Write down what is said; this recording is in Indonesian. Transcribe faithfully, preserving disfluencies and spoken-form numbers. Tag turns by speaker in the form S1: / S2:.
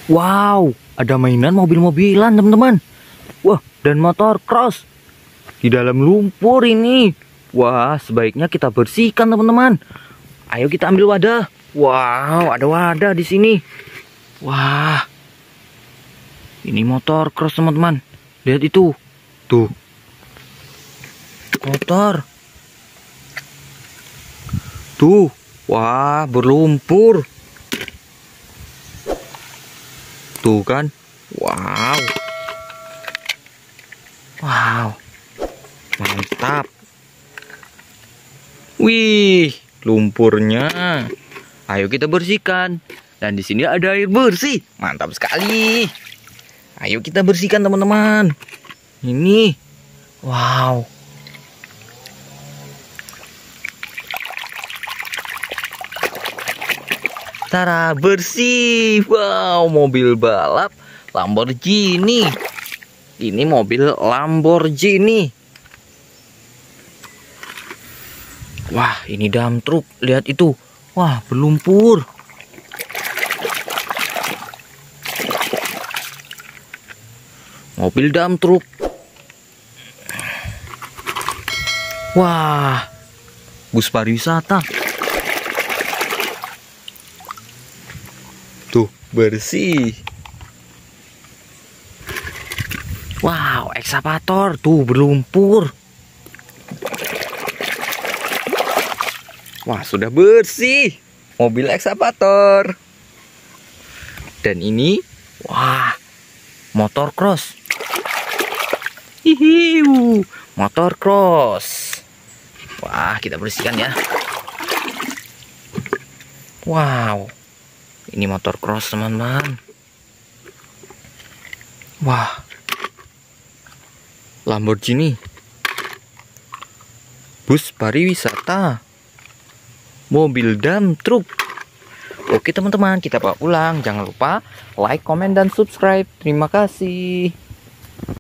S1: Wow, ada mainan mobil-mobilan teman-teman. Wah, dan motor cross di dalam lumpur ini. Wah, sebaiknya kita bersihkan teman-teman. Ayo kita ambil wadah. Wow, ada wadah di sini. Wah, ini motor cross teman-teman. Lihat itu, tuh motor. Tuh, wah berlumpur. Tuh kan, wow, wow, mantap. Wih, lumpurnya. Ayo kita bersihkan. Dan di sini ada air bersih, mantap sekali. Ayo kita bersihkan teman-teman. Ini, wow. Tara, bersih. Wow, mobil balap Lamborghini. Ini mobil Lamborghini. Wah, ini dump truk. Lihat itu. Wah, berlumpur. Mobil dump truk. Wah, bus pariwisata. Tuh, bersih. Wow, ekskavator tuh berlumpur. Wah, sudah bersih mobil ekskavator. Dan ini, wah, motor cross. Hihiu, motor cross. Wah, kita bersihkan ya. Wow. Ini motor cross teman-teman. Wah, Lamborghini, bus pariwisata, mobil dump truk. Oke teman-teman, kita bawa pulang. Jangan lupa like, comment, dan subscribe. Terima kasih.